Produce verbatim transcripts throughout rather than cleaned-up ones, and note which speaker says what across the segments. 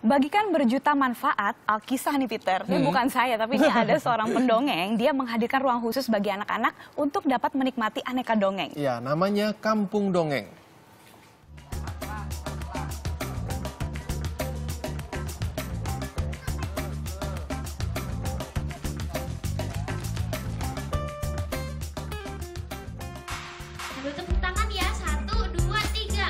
Speaker 1: Bagikan berjuta manfaat, Alkisah nih Peter. Ini hmm. bukan saya, tapi ini ada seorang pendongeng. Dia menghadirkan ruang khusus bagi anak-anak untuk dapat menikmati aneka dongeng.
Speaker 2: Ya, namanya Kampung Dongeng.
Speaker 3: Tepuk tangan ya, satu, dua, tiga.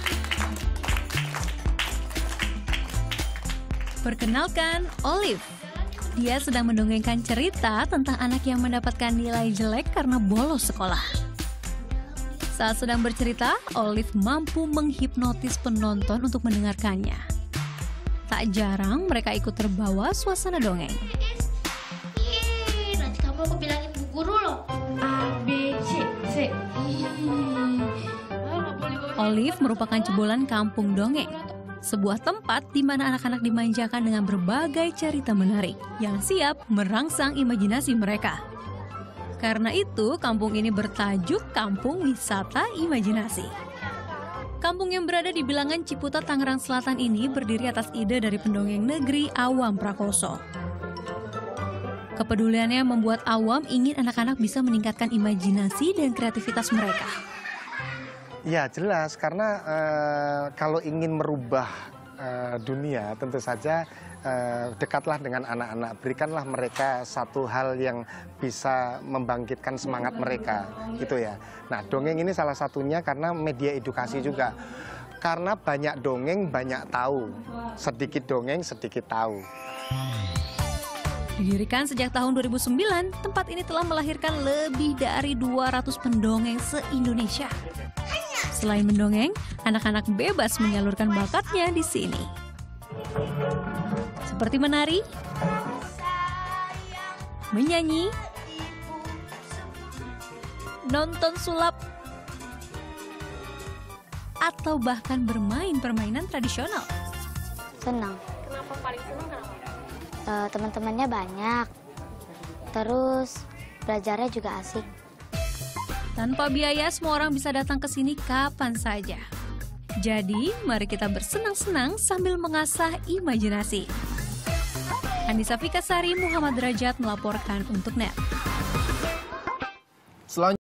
Speaker 4: Perkenalkan, Olive. Dia sedang mendongengkan cerita tentang anak yang mendapatkan nilai jelek karena bolos sekolah. Saat sedang bercerita, Olive mampu menghipnotis penonton untuk mendengarkannya. Tak jarang mereka ikut terbawa suasana dongeng.
Speaker 3: Ih, nanti kamu aku bilangin bu guru loh. A, B, C, C.
Speaker 4: Olive merupakan jebolan Kampung Dongeng, sebuah tempat di mana anak-anak dimanjakan dengan berbagai cerita menarik yang siap merangsang imajinasi mereka. Karena itu, kampung ini bertajuk Kampung Wisata Imajinasi. Kampung yang berada di bilangan Ciputat, Tangerang Selatan ini berdiri atas ide dari pendongeng negeri Awam Prakoso. Kepeduliannya membuat Awam ingin anak-anak bisa meningkatkan imajinasi dan kreativitas mereka.
Speaker 5: Ya jelas, karena uh, kalau ingin merubah uh, dunia tentu saja uh, dekatlah dengan anak-anak, berikanlah mereka satu hal yang bisa membangkitkan semangat mereka, gitu ya. Nah, dongeng ini salah satunya karena media edukasi juga. Karena banyak dongeng, banyak tahu. Sedikit dongeng, sedikit tahu.
Speaker 4: Didirikan sejak tahun dua ribu sembilan, tempat ini telah melahirkan lebih dari dua ratus pendongeng se-Indonesia. Selain mendongeng, anak-anak bebas menyalurkan bakatnya di sini. Seperti menari, menyanyi, nonton sulap, atau bahkan bermain permainan tradisional.
Speaker 6: Senang.
Speaker 3: Kenapa paling senang kenapa?
Speaker 6: Uh, teman-temannya banyak. Terus belajarnya juga asik.
Speaker 4: Tanpa biaya, semua orang bisa datang ke sini kapan saja. Jadi, mari kita bersenang-senang sambil mengasah imajinasi. Andisa Fikasari, Muhammad Derajat melaporkan untuk N E T.
Speaker 2: Selanjutnya